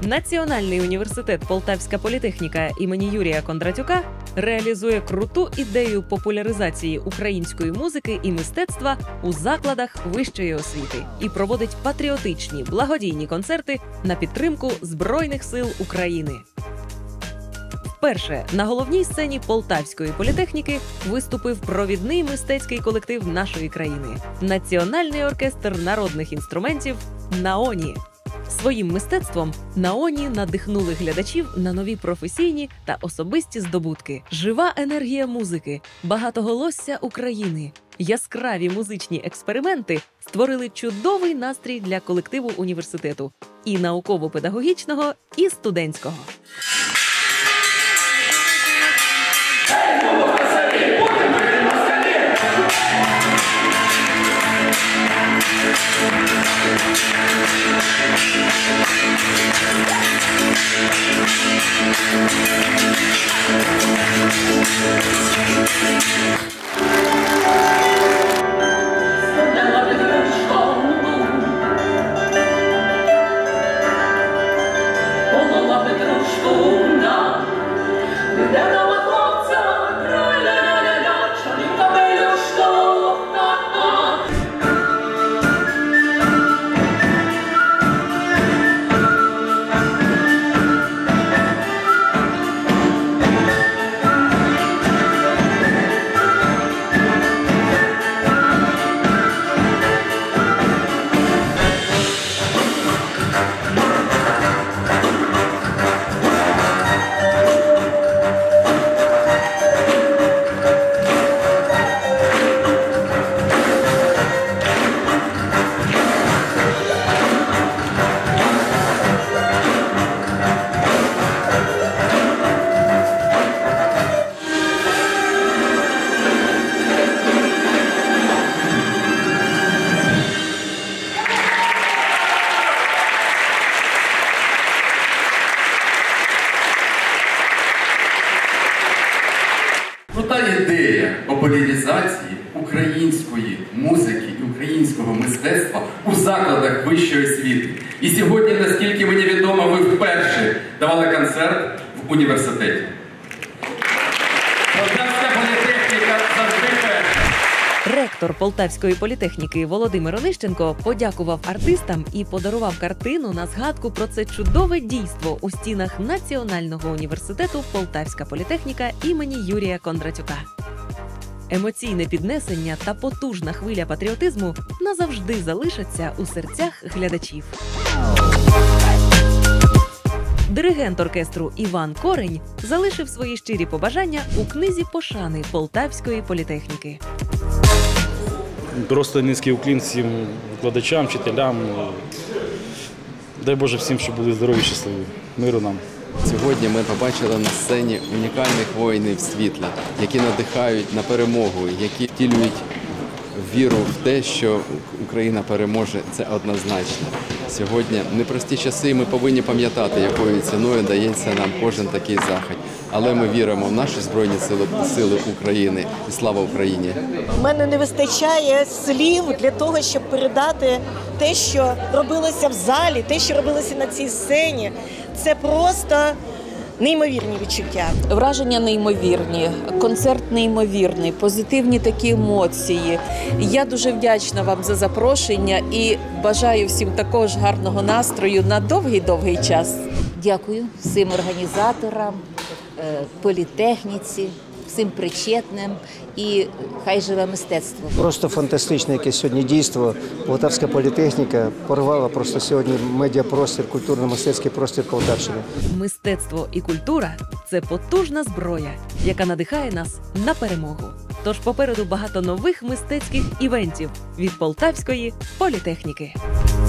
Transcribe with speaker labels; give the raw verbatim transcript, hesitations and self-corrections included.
Speaker 1: Національний університет Полтавська політехніка імені Юрія Кондратюка реалізує круту ідею популяризації української музики і мистецтва у закладах вищої освіти і проводить патріотичні благодійні концерти на підтримку Збройних сил України. Вперше на головній сцені Полтавської політехніки виступив провідний мистецький колектив нашої країни – Національний оркестр народних інструментів «Наоні». Своїм мистецтвом «Наоні» надихнули глядачів на нові професійні та особисті здобутки. Жива енергія музики, багатоголосся України, яскраві музичні експерименти створили чудовий настрій для колективу університету – і науково-педагогічного, і студентського.
Speaker 2: Крута ідея популяризації української музики і українського мистецтва у закладах вищої освіти. І сьогодні, наскільки мені відомо, ви вперше давали концерт в університеті. Полтавська політехніка завжди перша.
Speaker 1: Ректор Полтавської політехніки Володимир Онищенко подякував артистам і подарував картину на згадку про це чудове дійство у стінах Національного університету Полтавська політехніка імені Юрія Кондратюка. Емоційне піднесення та потужна хвиля патріотизму назавжди залишаться у серцях глядачів. Диригент оркестру Іван Корень залишив свої щирі побажання у книзі пошани Полтавської політехніки.
Speaker 3: Просто низький уклін всім викладачам, вчителям. Дай Боже всім, щоб були здорові, щасливі. Миру нам.
Speaker 4: Сьогодні ми побачили на сцені унікальних воїнів світла, які надихають на перемогу, які втілюють віру в те, що Україна переможе, це однозначно. Сьогодні непрості часи, ми повинні пам'ятати, якою ціною дається нам кожен такий захід. Але ми віримо в наші Збройні сили, сили України і слава Україні.
Speaker 5: У мене не вистачає слів для того, щоб передати те, що робилося в залі, те, що робилося на цій сцені. Це просто неймовірні відчуття.
Speaker 6: Враження неймовірні, концерт неймовірний, позитивні такі емоції. Я дуже вдячна вам за запрошення і бажаю всім також гарного настрою на довгий-довгий час.
Speaker 7: Дякую всім організаторам, політехніці, всім причетним і хай живе мистецтво.
Speaker 8: Просто фантастичне якесь сьогодні дійство. Полтавська політехніка порвала просто сьогодні медіапростір, культурно-мистецький простір Полтавщини.
Speaker 1: Мистецтво і культура – це потужна зброя, яка надихає нас на перемогу. Тож попереду багато нових мистецьких івентів від Полтавської політехніки.